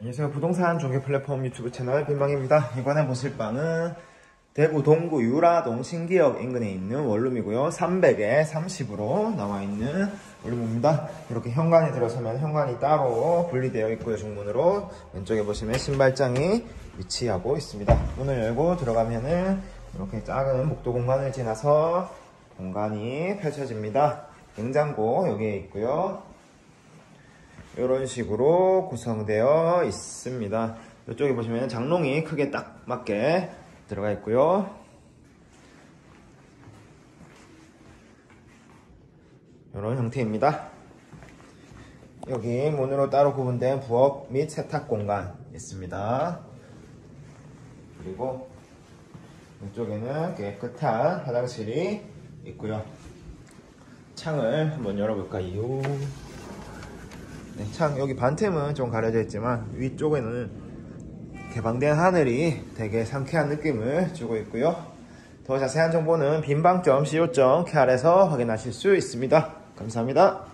안녕하세요. 부동산 중개 플랫폼 유튜브 채널 빈방입니다. 이번에 보실 방은 대구 동구 유라동 신기역 인근에 있는 원룸이고요. 300에 30으로 나와 있는 원룸입니다. 이렇게 현관에 들어서면 현관이 따로 분리되어 있고요. 중문으로 왼쪽에 보시면 신발장이 위치하고 있습니다. 문을 열고 들어가면은 이렇게 작은 목도 공간을 지나서 공간이 펼쳐집니다. 냉장고 여기에 있고요. 이런 식으로 구성되어 있습니다. 이쪽에 보시면 장롱이 크게 딱 맞게 들어가 있고요. 이런 형태입니다. 여기 문으로 따로 구분된 부엌 및 세탁 공간 있습니다. 그리고 이쪽에는 깨끗한 화장실이 있고요. 창을 한번 열어볼까요? 네, 창 여기 반틈은 좀 가려져 있지만 위쪽에는 개방된 하늘이 되게 상쾌한 느낌을 주고 있고요. 더 자세한 정보는 빈방.co.kr에서 확인하실 수 있습니다. 감사합니다.